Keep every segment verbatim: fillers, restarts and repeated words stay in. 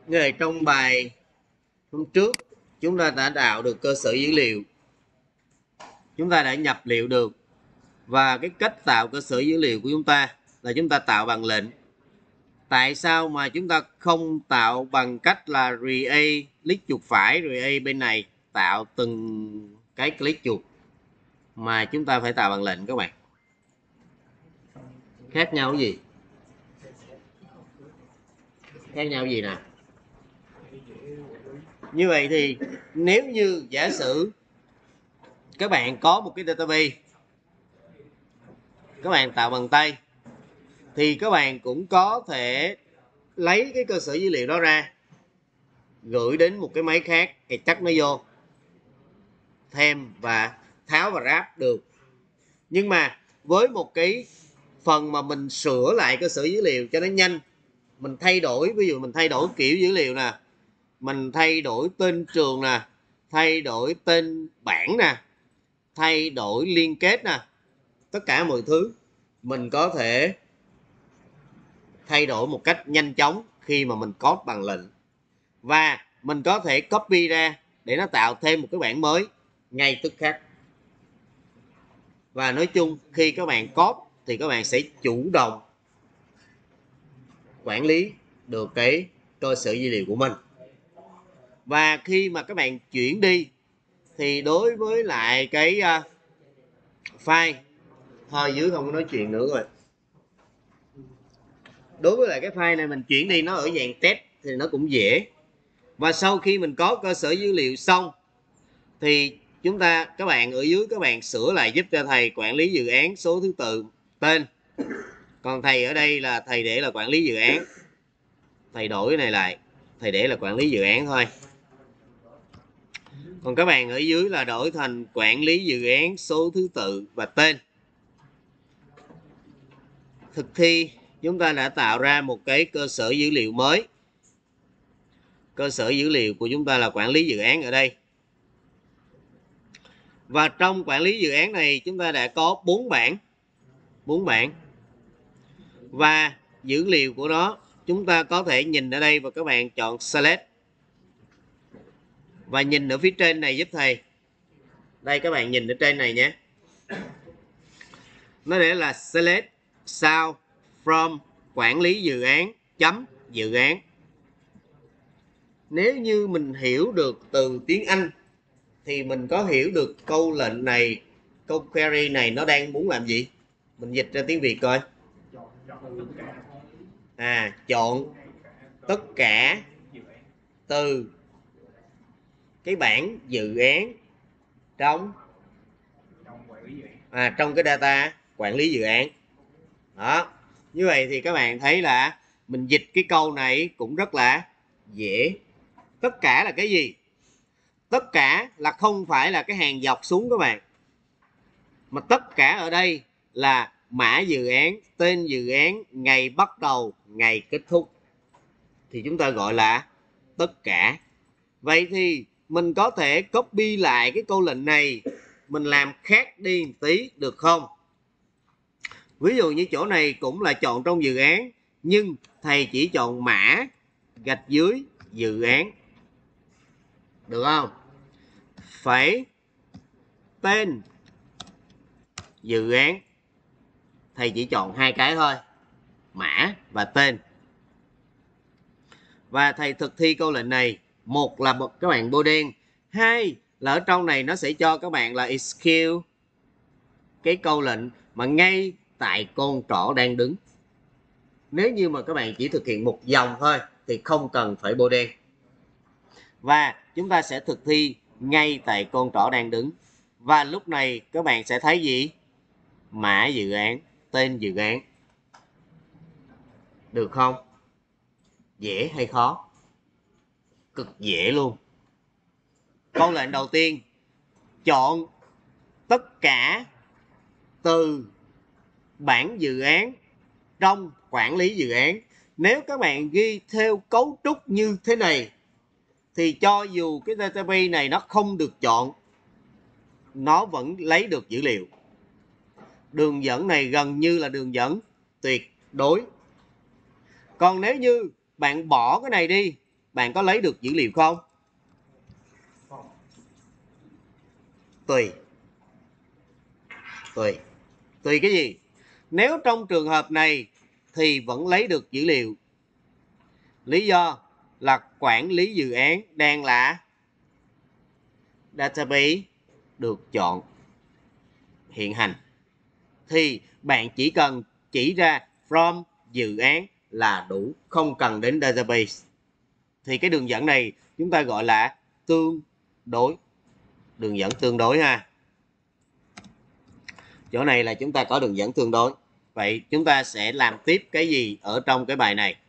Như vậy trong bài hôm trước chúng ta đã tạo được cơ sở dữ liệu, chúng ta đã nhập liệu được, và cái cách tạo cơ sở dữ liệu của chúng ta là chúng ta tạo bằng lệnh. Tại sao mà chúng ta không tạo bằng cách là create click chuột phải, create bên này tạo từng cái click chuột, mà chúng ta phải tạo bằng lệnh các bạn? Khác nhau cái gì? Khác nhau gì nè? Như vậy thì nếu như giả sử các bạn có một cái database, các bạn tạo bằng tay, thì các bạn cũng có thể lấy cái cơ sở dữ liệu đó ra, gửi đến một cái máy khác, cái chắc nó vô, thêm và tháo và ráp được. Nhưng mà với một cái phần mà mình sửa lại cơ sở dữ liệu cho nó nhanh, mình thay đổi, ví dụ mình thay đổi kiểu dữ liệu nè, mình thay đổi tên trường nè, thay đổi tên bảng nè, thay đổi liên kết nè, tất cả mọi thứ mình có thể thay đổi một cách nhanh chóng khi mà mình code bằng lệnh, và mình có thể copy ra để nó tạo thêm một cái bảng mới ngay tức khắc. Và nói chung khi các bạn code thì các bạn sẽ chủ động quản lý được cái cơ sở dữ liệu của mình. Và khi mà các bạn chuyển đi thì đối với lại cái uh, file, thôi dưới không có nói chuyện nữa rồi. Đối với lại cái file này mình chuyển đi nó ở dạng test thì nó cũng dễ. Và sau khi mình có cơ sở dữ liệu xong thì chúng ta, các bạn ở dưới các bạn sửa lại giúp cho thầy quản lý dự án số thứ tự tên. Còn thầy ở đây là thầy để là quản lý dự án. Thầy đổi cái này lại, thầy để là quản lý dự án thôi. Còn các bạn ở dưới là đổi thành quản lý dự án số thứ tự và tên. Thực thi chúng ta đã tạo ra một cái cơ sở dữ liệu mới. Cơ sở dữ liệu của chúng ta là quản lý dự án ở đây. Và trong quản lý dự án này chúng ta đã có bốn bảng. bốn bảng. Và dữ liệu của nó chúng ta có thể nhìn ở đây và các bạn chọn select. Và nhìn ở phía trên này giúp thầy. Đây các bạn nhìn ở trên này nhé. Nó để là select sao from quản lý dự án chấm dự án. Nếu như mình hiểu được từ tiếng Anh thì mình có hiểu được câu lệnh này, câu query này nó đang muốn làm gì. Mình dịch ra tiếng Việt coi. À, chọn tất cả từ cái bảng dự án trong à, trong cái data quản lý dự án. Đó. Như vậy thì các bạn thấy là mình dịch cái câu này cũng rất là dễ. Tất cả là cái gì? Tất cả là không phải là cái hàng dọc xuống các bạn. Mà tất cả ở đây là mã dự án, tên dự án, ngày bắt đầu, ngày kết thúc. Thì chúng ta gọi là tất cả. Vậy thì mình có thể copy lại cái câu lệnh này, mình làm khác đi một tí được không? Ví dụ như chỗ này cũng là chọn trong dự án, nhưng thầy chỉ chọn mã gạch dưới dự án. Được không? Phải tên dự án. Thầy chỉ chọn hai cái thôi, mã và tên. Và thầy thực thi câu lệnh này, một là các bạn bôi đen, hai là ở trong này nó sẽ cho các bạn là execute cái câu lệnh mà ngay tại con trỏ đang đứng. Nếu như mà các bạn chỉ thực hiện một dòng thôi thì không cần phải bôi đen. Và chúng ta sẽ thực thi ngay tại con trỏ đang đứng. Và lúc này các bạn sẽ thấy gì? Mã dự án, tên dự án. Được không? Dễ hay khó? Cực dễ luôn. Câu lệnh đầu tiên, chọn tất cả từ bảng dự án trong quản lý dự án. Nếu các bạn ghi theo cấu trúc như thế này thì cho dù cái database này nó không được chọn, nó vẫn lấy được dữ liệu. Đường dẫn này gần như là đường dẫn tuyệt đối. Còn nếu như bạn bỏ cái này đi bạn có lấy được dữ liệu không? Tùy. Tùy. Tùy cái gì? Nếu trong trường hợp này thì vẫn lấy được dữ liệu. Lý do là quản lý dự án đang là database được chọn hiện hành. Thì bạn chỉ cần chỉ ra from dự án là đủ, không cần đến database. Thì cái đường dẫn này chúng ta gọi là tương đối. Đường dẫn tương đối ha. Chỗ này là chúng ta có đường dẫn tương đối. Vậy chúng ta sẽ làm tiếp cái gì ở trong cái bài này?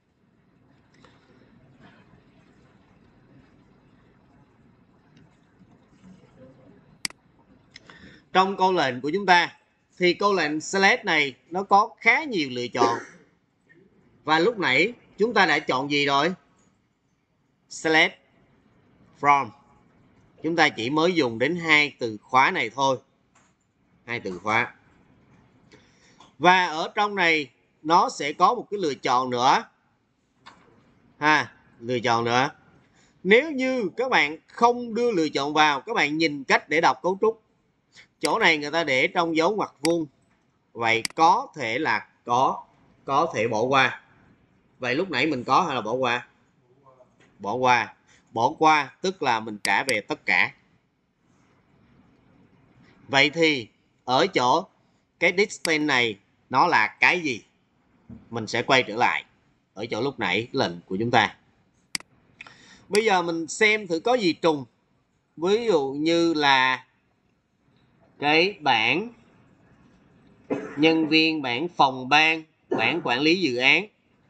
Trong câu lệnh của chúng ta thì câu lệnh select này nó có khá nhiều lựa chọn. Và lúc nãy chúng ta đã chọn gì rồi? Select from. Chúng ta chỉ mới dùng đến hai từ khóa này thôi. Hai từ khóa. Và ở trong này nó sẽ có một cái lựa chọn nữa. Ha, lựa chọn nữa. Nếu như các bạn không đưa lựa chọn vào, các bạn nhìn cách để đọc cấu trúc. Chỗ này người ta để trong dấu ngoặc vuông. Vậy có thể là có, có thể bỏ qua. Vậy lúc nãy mình có hay là bỏ qua? Bỏ qua. Bỏ qua tức là mình trả về tất cả. Vậy thì ở chỗ cái distance này nó là cái gì? Mình sẽ quay trở lại ở chỗ lúc nãy lệnh của chúng ta. Bây giờ mình xem thử có gì trùng. Ví dụ như là cái bảng nhân viên, bảng phòng ban, bảng quản lý dự án.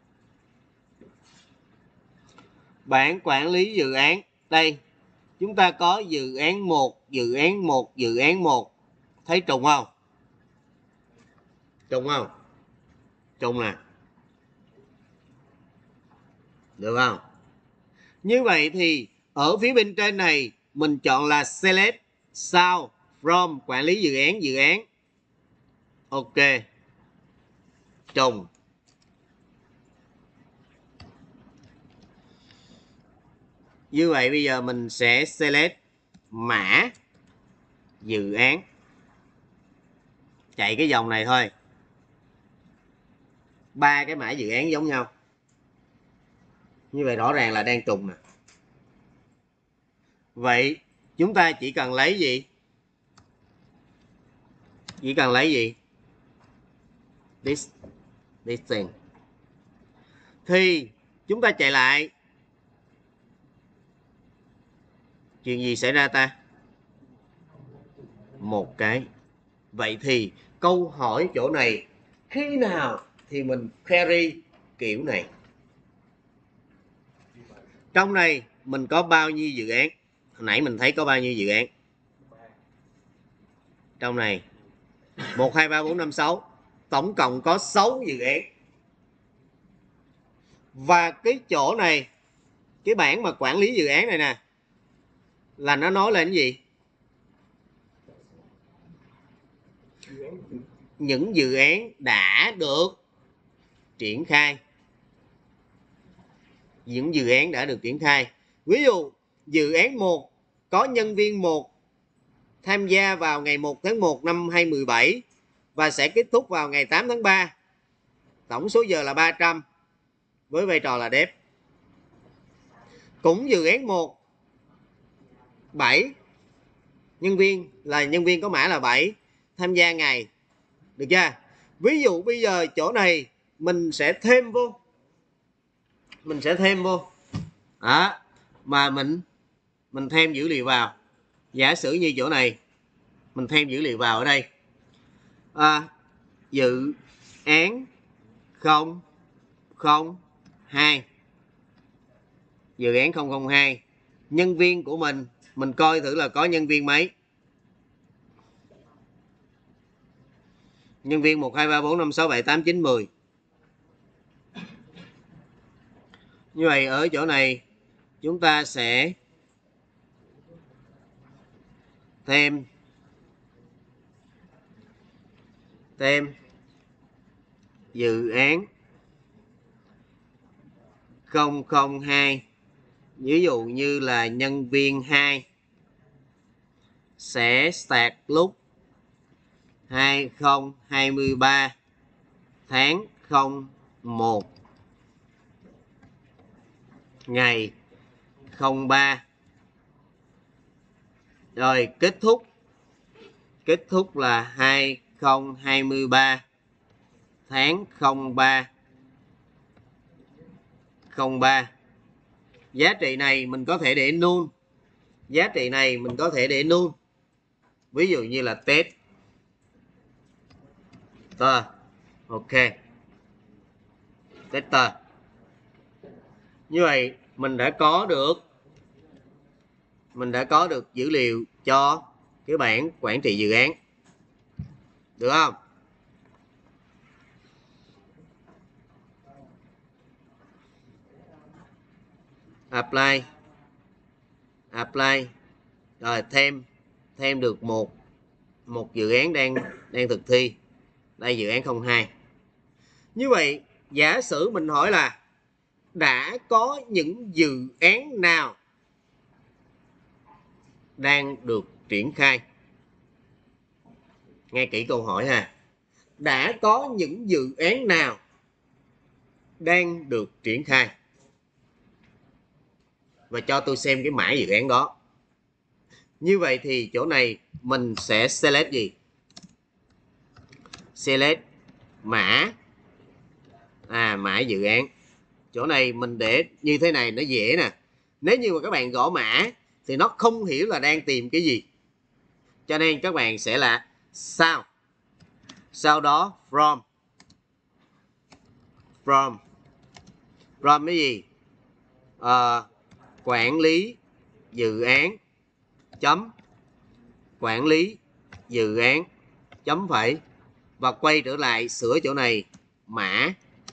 Bảng quản lý dự án. Đây, chúng ta có dự án một, dự án một, dự án một. Thấy trùng không? Trùng không? Trùng nè. Được không? Như vậy thì ở phía bên trên này mình chọn là select sau from quản lý dự án, dự án. Ok. Trùng. Như vậy bây giờ mình sẽ select mã dự án. Chạy cái dòng này thôi. Ba cái mã dự án giống nhau. Như vậy rõ ràng là đang trùng nè. Vậy chúng ta chỉ cần lấy gì? Chỉ cần lấy gì? This, this thing. Thì chúng ta chạy lại. Chuyện gì xảy ra ta? Một cái. Vậy thì câu hỏi chỗ này, khi nào thì mình query kiểu này? Trong này mình có bao nhiêu dự án? Hồi nãy mình thấy có bao nhiêu dự án? Trong này một, hai, ba, bốn, năm, sáu. Tổng cộng có sáu dự án. Và cái chỗ này, cái bảng mà quản lý dự án này nè, là nó nói lên cái gì? Những dự án đã được triển khai. Những dự án đã được triển khai. Ví dụ dự án một có nhân viên một tham gia vào ngày một tháng một năm hai nghìn không trăm mười bảy và sẽ kết thúc vào ngày tám tháng ba. Tổng số giờ là ba trăm với vai trò là dev. Cũng dự án một, bảy nhân viên là nhân viên có mã là bảy tham gia ngày. Được chưa? Ví dụ bây giờ chỗ này mình sẽ thêm vô. Mình sẽ thêm vô. Đó, mà mình mình thêm dữ liệu vào. Giả sử như chỗ này mình thêm dữ liệu vào ở đây. À, dự án không không hai. Dự án không không hai. Nhân viên của mình, mình coi thử là có nhân viên mấy. Nhân viên một, hai, ba, bốn, năm, sáu, bảy, tám, chín, mười. Như vậy ở chỗ này chúng ta sẽ thêm thêm dự án không không hai ví dụ như là nhân viên hai sẽ start lúc hai không hai ba tháng không một ngày không ba, rồi kết thúc kết thúc là hai không hai ba tháng không ba không ba. Giá trị này mình có thể để null, giá trị này mình có thể để null, ví dụ như là test. Tờ. Ok, tester. Như vậy mình đã có được mình đã có được dữ liệu cho cái bảng quản trị dự án, được không? Apply apply rồi thêm thêm được một một dự án đang đang thực thi, đây dự án không hai. Như vậy giả sử mình hỏi là đã có những dự án nào đang được triển khai, nghe kỹ câu hỏi ha, đã có những dự án nào đang được triển khai, và cho tôi xem cái mã dự án đó. Như vậy thì chỗ này mình sẽ select gì? Select mã à mã dự án. Chỗ này mình để như thế này nó dễ nè. Nếu như mà các bạn gõ mã thì nó không hiểu là đang tìm cái gì, cho nên các bạn sẽ là sau sau đó from from from cái gì? À, quản lý dự án chấm quản lý dự án chấm phẩy, và quay trở lại sửa chỗ này mã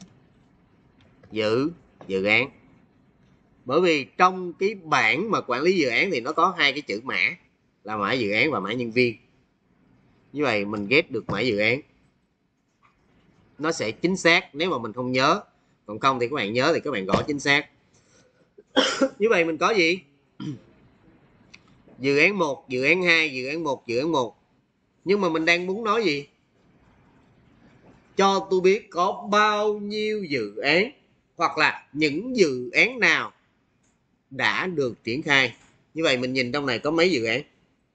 dự dự án. Bởi vì trong cái bảng mà quản lý dự án thì nó có hai cái chữ mã là mã dự án và mã nhân viên. Như vậy mình get được mã dự án, nó sẽ chính xác nếu mà mình không nhớ, còn không thì các bạn nhớ thì các bạn gõ chính xác. Như vậy mình có gì? Dự án một, dự án hai, dự án một, dự án một. Nhưng mà mình đang muốn nói gì? Cho tôi biết có bao nhiêu dự án, hoặc là những dự án nào đã được triển khai. Như vậy mình nhìn trong này có mấy dự án,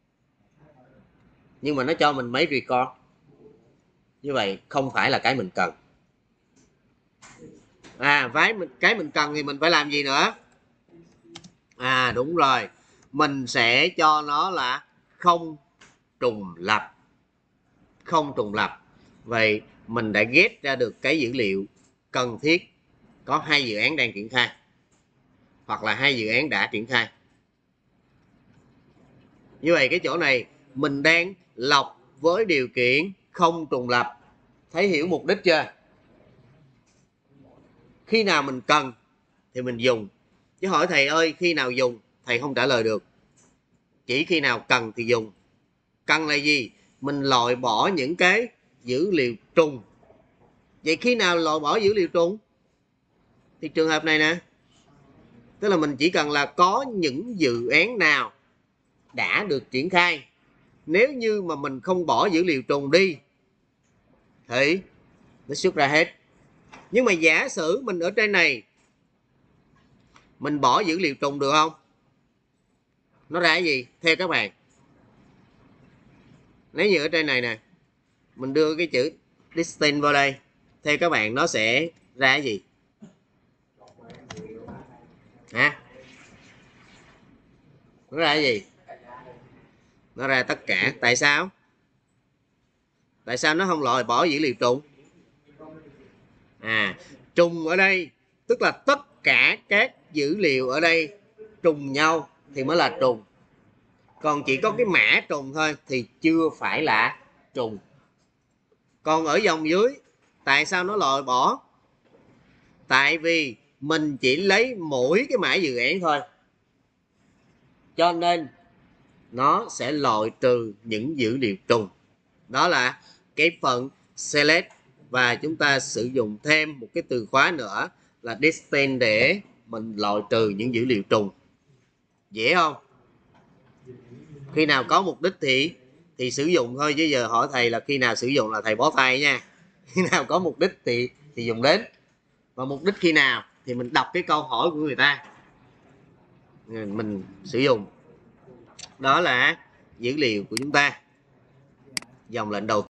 nhưng mà nó cho mình mấy record. Như vậy không phải là cái mình cần. À, cái mình, cái mình cần thì mình phải làm gì nữa? À đúng rồi, mình sẽ cho nó là không trùng lập. Không trùng lập. Vậy mình đã get ra được cái dữ liệu cần thiết. Có hai dự án đang triển khai, hoặc là hai dự án đã triển khai. Như vậy cái chỗ này mình đang lọc với điều kiện không trùng lập. Thấy hiểu mục đích chưa? Khi nào mình cần thì mình dùng. Chứ hỏi thầy ơi khi nào dùng, thầy không trả lời được. Chỉ khi nào cần thì dùng. Cần là gì? Mình loại bỏ những cái dữ liệu trùng. Vậy khi nào loại bỏ dữ liệu trùng? Thì trường hợp này nè. Tức là mình chỉ cần là có những dự án nào đã được triển khai. Nếu như mà mình không bỏ dữ liệu trùng đi thì nó xuất ra hết. Nhưng mà giả sử mình ở trên này mình bỏ dữ liệu trùng được không? Nó ra cái gì? Theo các bạn, nếu như ở trên này nè, mình đưa cái chữ distinct vào đây, theo các bạn nó sẽ ra cái gì? Hả? Nó ra cái gì? Nó ra tất cả. Tại sao? Tại sao nó không loại bỏ dữ liệu trùng? À, trùng ở đây tức là tất cả các dữ liệu ở đây trùng nhau thì mới là trùng. Còn chỉ có cái mã trùng thôi thì chưa phải là trùng. Còn ở dòng dưới, tại sao nó loại bỏ? Tại vì mình chỉ lấy mỗi cái mã dự án thôi, cho nên nó sẽ loại trừ những dữ liệu trùng. Đó là cái phần select. Và chúng ta sử dụng thêm một cái từ khóa nữa là distinct để mình loại trừ những dữ liệu trùng. Dễ không? Khi nào có mục đích thì thì sử dụng thôi, chứ giờ hỏi thầy là khi nào sử dụng là thầy bó tay nha. Khi nào có mục đích thì thì dùng đến, và mục đích khi nào thì mình đọc cái câu hỏi của người ta mình sử dụng. Đó là dữ liệu của chúng ta. Dòng lệnh đầu